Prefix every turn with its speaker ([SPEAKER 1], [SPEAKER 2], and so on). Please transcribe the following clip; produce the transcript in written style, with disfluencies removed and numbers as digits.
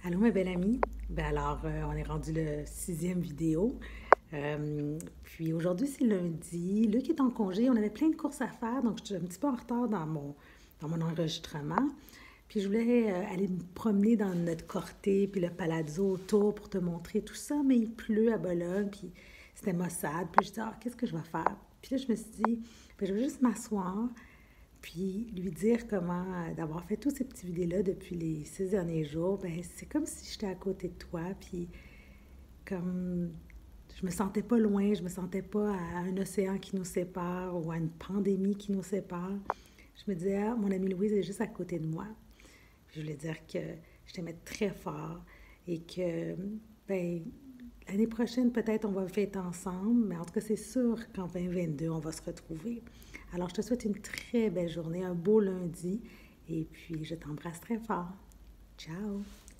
[SPEAKER 1] Allô, ma belle amie. On est rendu le sixième vidéo. Puis aujourd'hui, c'est lundi. Luc est en congé. On avait plein de courses à faire, donc je suis un petit peu en retard dans mon enregistrement. Puis je voulais aller me promener dans notre corté, puis le palazzo autour pour te montrer tout ça, mais il pleut à Bologne, puis c'était maussade. Puis je dis, ah, qu'est-ce que je vais faire? Puis là, je me suis dit, ben, je vais juste m'asseoir, puis lui dire comment, d'avoir fait tous ces petits vidéos-là depuis les 6 derniers jours, ben c'est comme si j'étais à côté de toi, puis comme je me sentais pas loin, je me sentais pas à un océan qui nous sépare ou à une pandémie qui nous sépare. Je me disais, ah, mon amie Louise est juste à côté de moi. Puis je voulais dire que je t'aimais très fort et que, ben, l'année prochaine, peut-être on va fêter ensemble, mais en tout cas, c'est sûr qu'en 2022, on va se retrouver. Alors, je te souhaite une très belle journée, un beau lundi, et puis je t'embrasse très fort. Ciao!